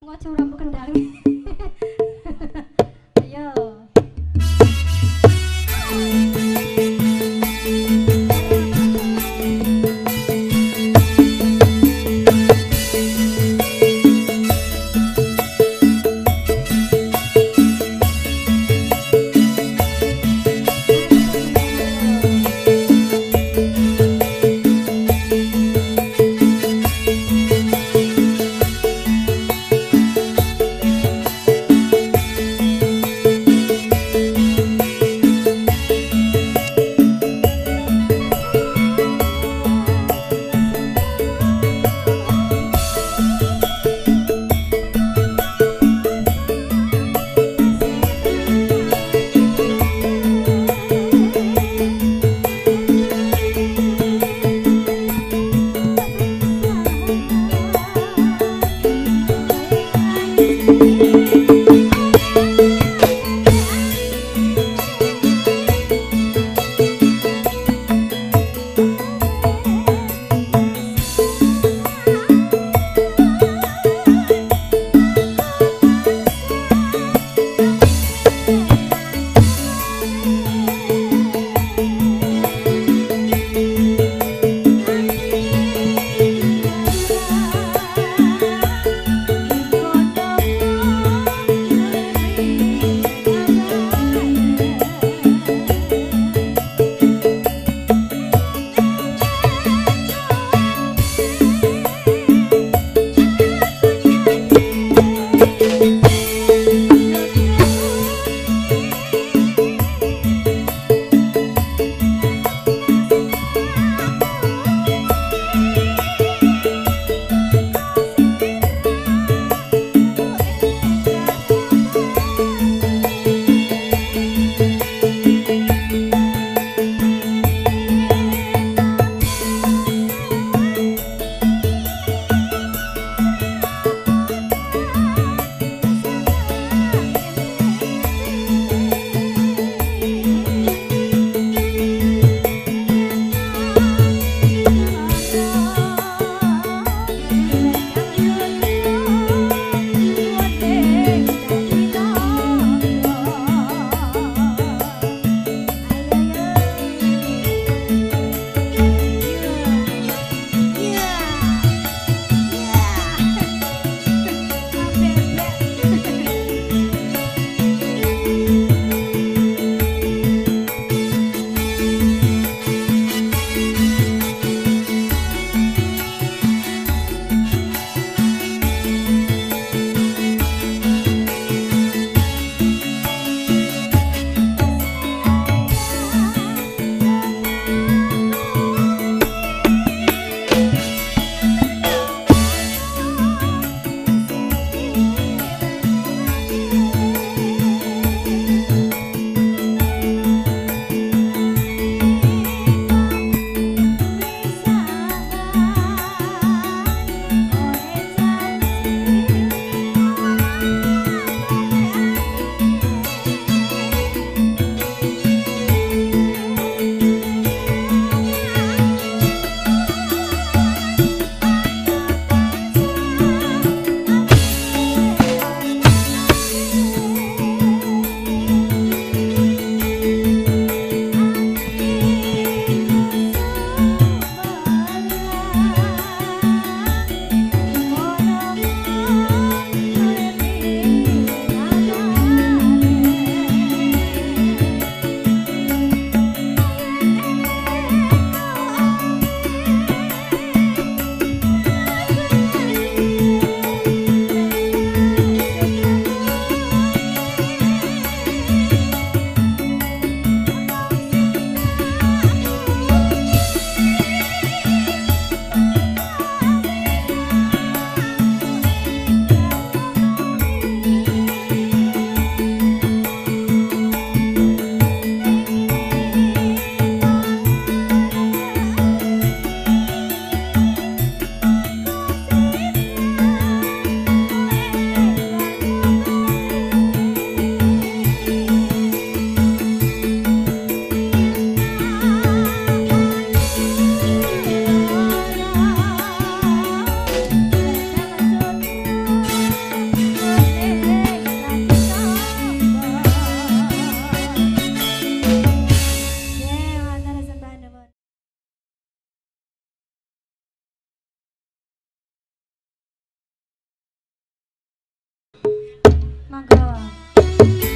Ngojo rambut kendang. Ayo.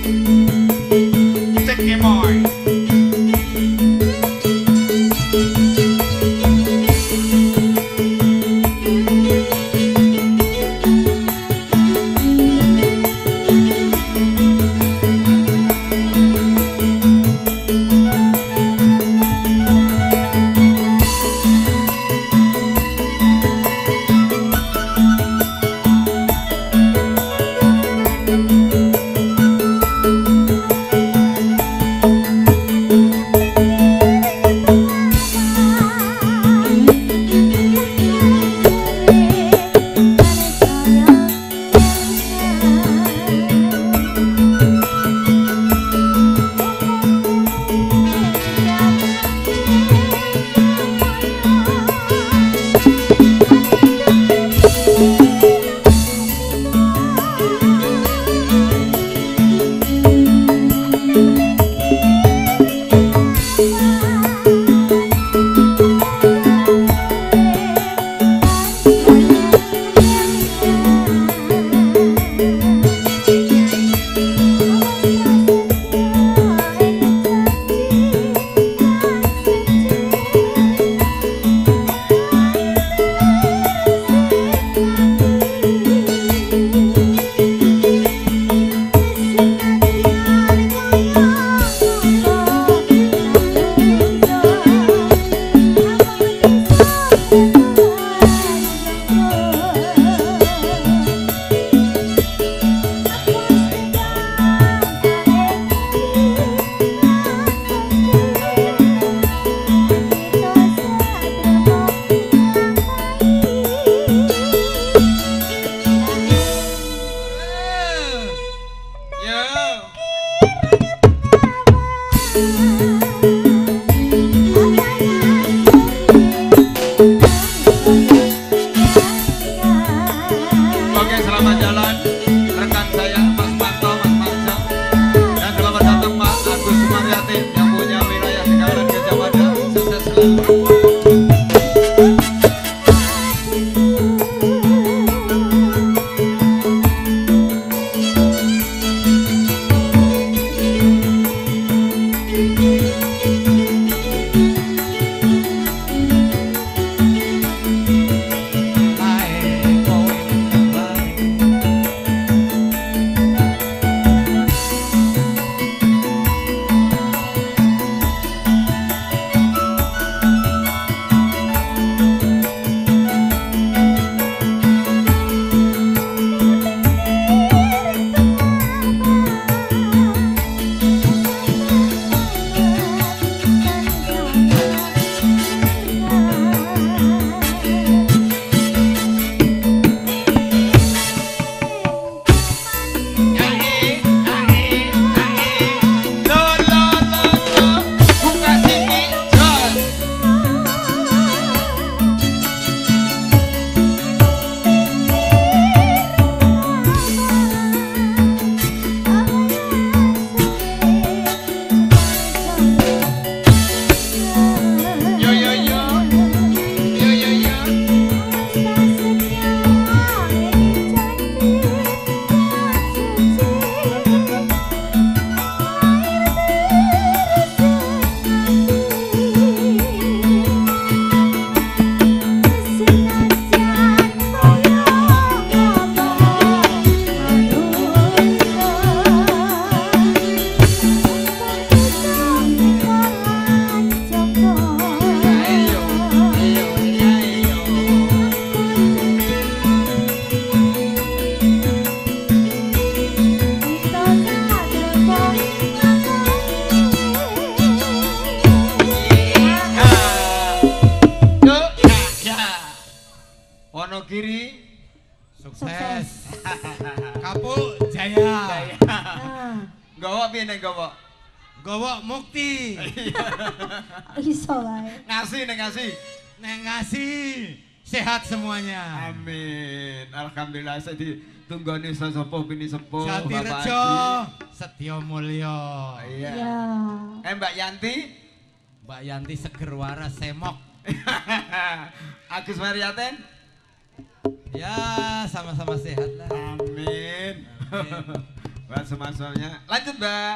Wonogiri sukses. Kapuk jaya. Gowo piye nek gowo? Gowo mukti. Iso wae. Ngasih nek ngasih. Nek ngasih sehat semuanya. Amin. Alhamdulillah saya ditunggoni sapa bini sepuh Jatirejo Setyo Mulyo. Iya. Ya. Mbak Yanti? Mbak Yanti seger waras semok. Agus Mariaten? Ya, sama-sama sehat lah. Amin. Buat semasanya. Lanjut, Mbak.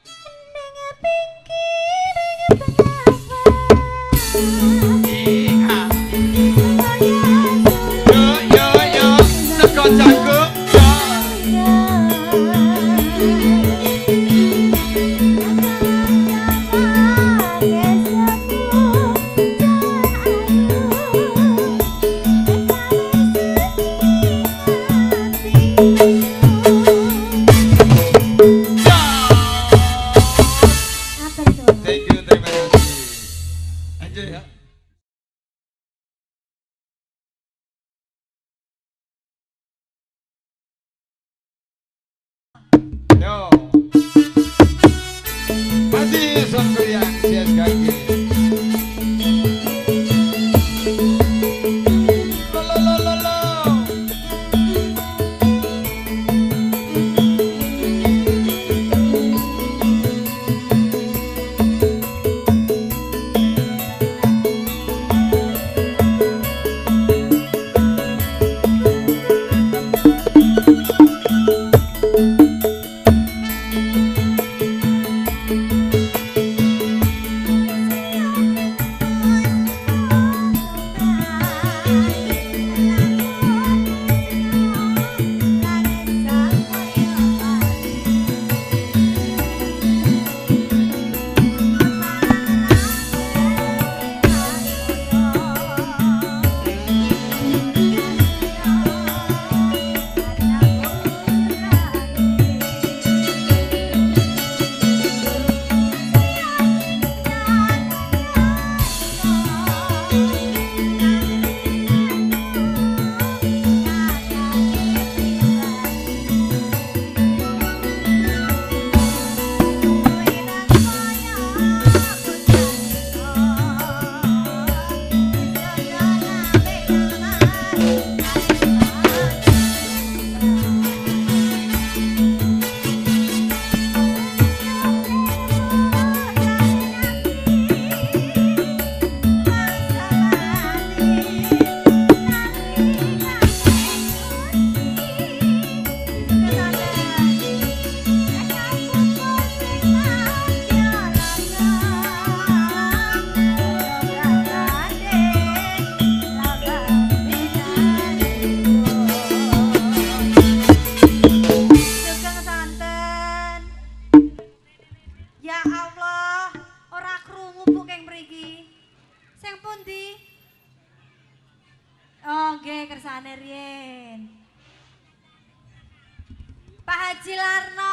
Yo, sego jagung. Thank you, terima kasih. Lanjut ya. Yo. Masih Songgurian CSKG. kersane riyen. Pak Haji Larno.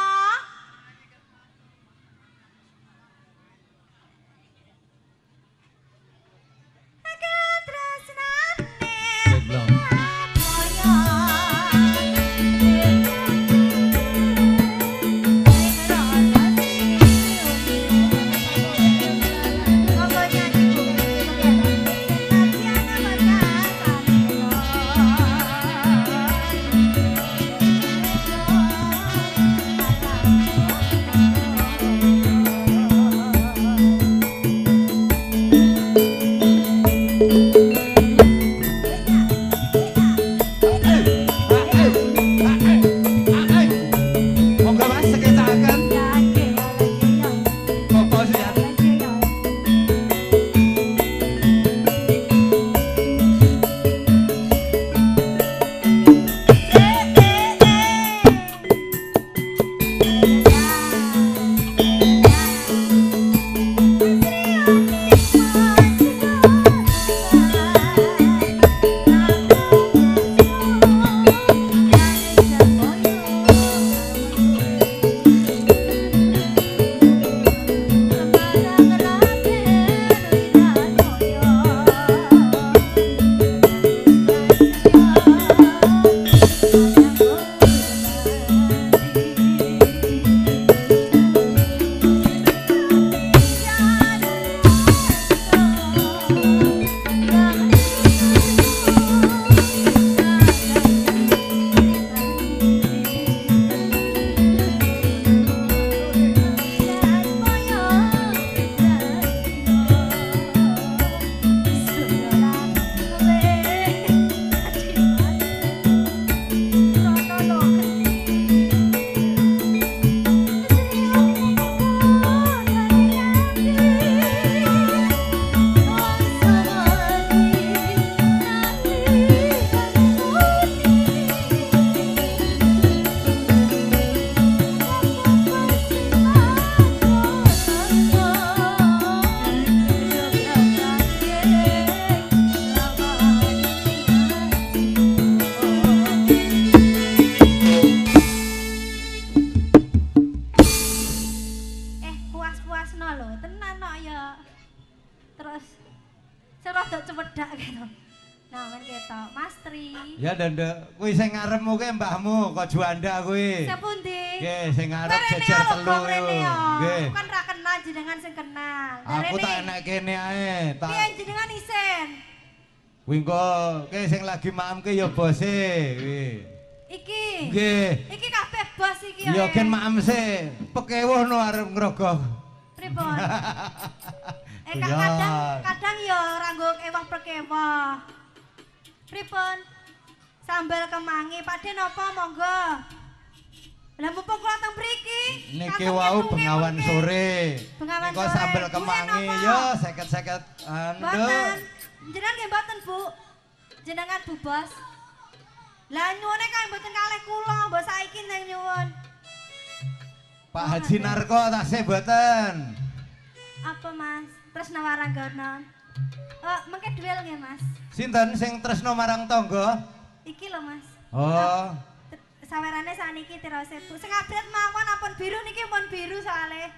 Sing rada cewedak gitu. Nah, men ketok. Mas Tri. Ya Nduk, kuwi sing ngarepmu kuwi mbahmu, kok Juanda kuwi. Sing pundi? Nggih, sing ngarep jejer telu kuwi. Nggih. Kan ra kenal jenengan sing kenal. Aku tak enek kene ae, tak. Piye jenengan isen? Kuwi engko ki sing lagi maemke ya bose kuwi. Iki. Nggih. Iki kabeh bos iki Ya gen maem se, pekewuh no arep ngrogoh. Pripun? Ya. kadang ya ora nggo ewah perkewah. Pripun? Sambal kemangi, Pakde napa monggo? Lah mumpung kula teng mriki. Niki wau bengawan sore. Bengawan Niko sore. sambel Bu, kemangi napa? yo 50-50 ando. Mboten. Jenengan nggih mboten, Bu. Jenengan Bu Bos. Lah nyuwune kae mboten kalih kula, mbok saiki nang nyuwun. Pak Haji Narko tasih mboten. Apa Mas? Tresna Waranggono. Mengke duel nggih Mas. Sinten sing tresno marang tangga? Iki lho Mas. Oh. Sawerane saniki tirose Bu. Sing abrit mawon ampun biru niki pun biru soalé.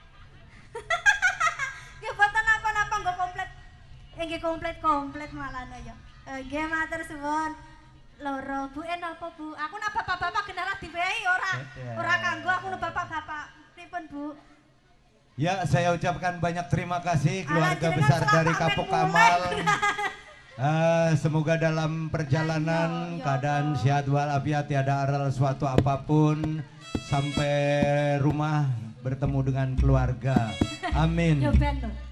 Nggih boten napa-napa nggo komplit. Nggih komplit malane ya. Nggih matur suwun. Loro Bu napa Bu? Aku nak bapak-bapak genara diwehi ora kanggo aku nak bapak-bapak. Pripun Bu? Ya, saya ucapkan banyak terima kasih keluarga jenengan besar selamat dari amit Kapuk mulai. Kamal. Semoga dalam perjalanan Ya, ya keadaan Allah. sehat walafiat, tiada aral suatu apapun, sampai rumah bertemu dengan keluarga. Amin. Yo ben lho.